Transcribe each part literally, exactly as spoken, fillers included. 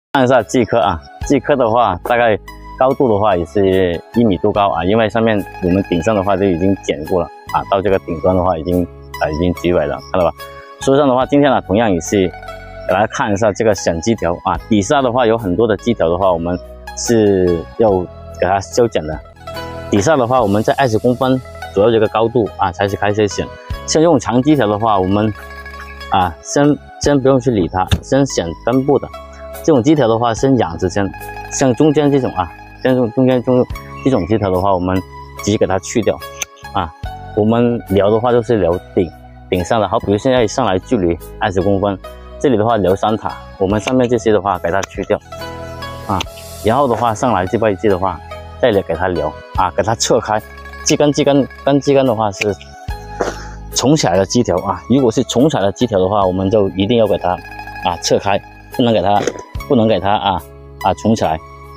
看一下这棵啊，这棵的话大概高度的话也是一米多高啊，因为上面我们顶上的话就已经剪过了啊，到这个顶端的话已经啊已经结尾了，看到吧？树上的话，今天呢同样也是给大家看一下这个选枝条啊，底下的话有很多的枝条的话，我们是要给它修剪的。底下的话，我们在二十公分左右这个高度啊才是开始选。像这种长枝条的话，我们啊先先不用去理它，先选根部的。这种枝条的话，先养着先。像中间这种啊，像这种中间中这种枝条的话，我们直接给它去掉啊。我们留的话就是留顶顶上的，好，比如现在上来距离二十公分，这里的话留三塔，我们上面这些的话给它去掉啊。然后的话上来这位置的话，这里给它留啊，给它侧开。这根这根跟这根的话是重起来的枝条啊，如果是重起来的枝条的话，我们就一定要给它啊侧开，不能给它不能给它啊啊重起来。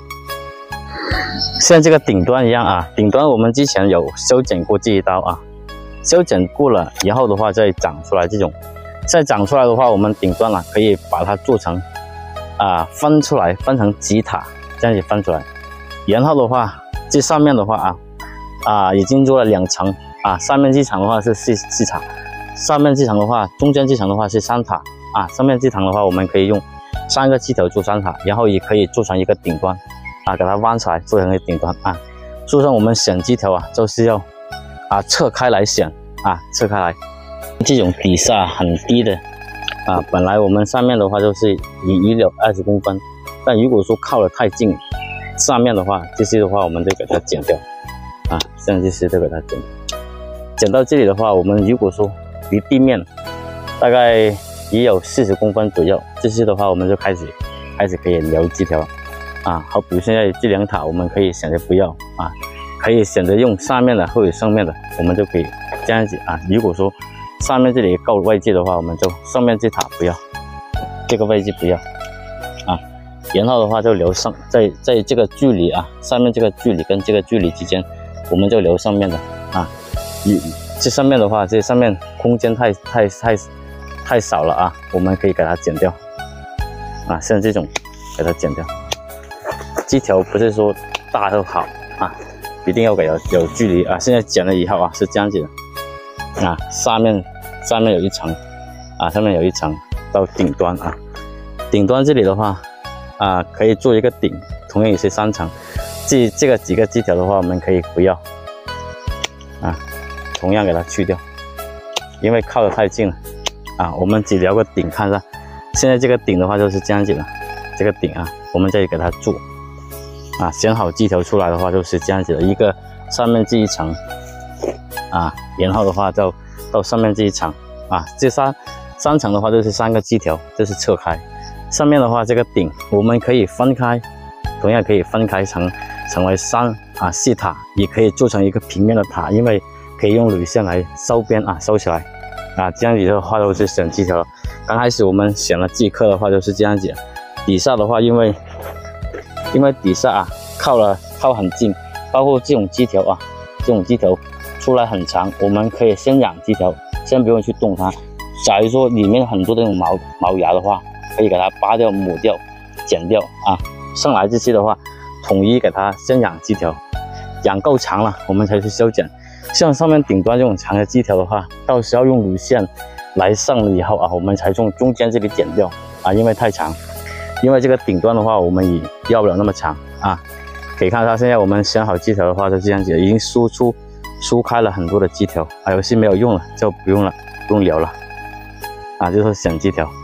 像这个顶端一样啊，顶端我们之前有修剪过这一刀啊，修剪过了，然后的话再长出来这种，再长出来的话，我们顶端呢、啊、可以把它做成啊分出来，分成几塔，这样子分出来。然后的话，这上面的话啊啊已经做了两层啊，上面这层的话是四四塔，上面这层的话，中间这层的话是三塔啊，上面这层的话我们可以用三个枝条做三塔，然后也可以做成一个顶端。啊，给它弯出来做成一个顶端啊。树上我们选枝条啊，就是要啊侧开来选啊，侧开来。这种底下很低的啊，本来我们上面的话就是一一绺二十公分，但如果说靠得太近，上面的话这些的话我们就给它剪掉啊，像这些都给它剪。剪到这里的话，我们如果说离地面大概也有四十公分左右，这些的话我们就开始开始可以留枝条。啊，好，比如现在这两塔，我们可以选择不要啊，可以选择用上面的或者上面的，我们就可以这样子啊。如果说上面这里够位置的话，我们就上面这塔不要，这个位置不要啊。然后的话就留上，在在这个距离啊，上面这个距离跟这个距离之间，我们就留上面的啊。这上面的话，这上面空间太太太太少了啊，我们可以给它剪掉啊，像这种给它剪掉。枝条不是说大就好啊，一定要给有有距离啊。现在剪了以后啊，是这样子的啊，上面上面有一层啊，上面有一层到顶端啊，顶端这里的话啊，可以做一个顶，同样也是三层。这这个几个枝条的话，我们可以不要啊，同样给它去掉，因为靠得太近了啊。我们只留个顶，看一下，现在这个顶的话就是这样子的，这个顶啊，我们再给它做。啊，选好枝条出来的话就是这样子的，一个上面这一层啊，然后的话到到上面这一层啊，这三三层的话就是三个枝条，就是侧开。上面的话这个顶我们可以分开，同样可以分开成成为三啊四塔，也可以做成一个平面的塔，因为可以用铝线来收边啊收起来啊，这样子的话都是选枝条了。刚开始我们选了这棵的话就是这样子，底下的话因为。因为底下啊靠了靠很近，包括这种枝条啊，这种枝条出来很长，我们可以先养枝条，先不用去动它。假如说里面很多那种毛毛芽的话，可以给它扒掉、抹掉、剪掉啊。上来这些的话，统一给它先养枝条，养够长了，我们才去修剪。像上面顶端这种长的枝条的话，到时候用铝线来上了以后啊，我们才从中间这里剪掉啊，因为太长。因为这个顶端的话，我们也要不了那么长啊。可以看到，现在我们选好枝条的话，就这样子，已经输出输开了很多的枝条，啊，有些没有用了就不用了，不用留了啊，就是选枝条。